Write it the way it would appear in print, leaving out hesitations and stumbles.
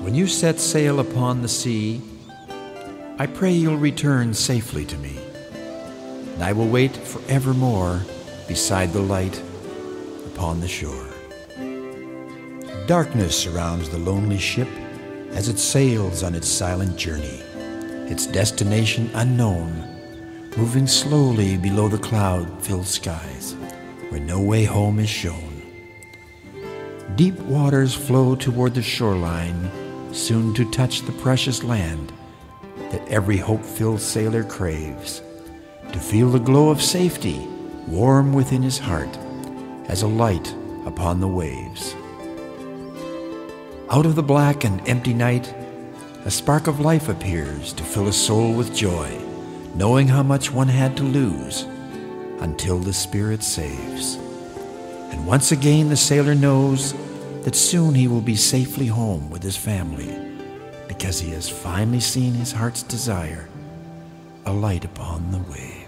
When you set sail upon the sea, I pray you'll return safely to me, and I will wait forevermore beside the light upon the shore. Darkness surrounds the lonely ship as it sails on its silent journey, its destination unknown, moving slowly below the cloud-filled skies where no way home is shown. Deep waters flow toward the shoreline, soon to touch the precious land that every hope-filled sailor craves, to feel the glow of safety warm within his heart as a light upon the waves. Out of the black and empty night, a spark of life appears to fill a soul with joy, knowing how much one had to lose until the Spirit saves. And once again the sailor knows that soon he will be safely home with his family, because he has finally seen his heart's desire, a light upon the way.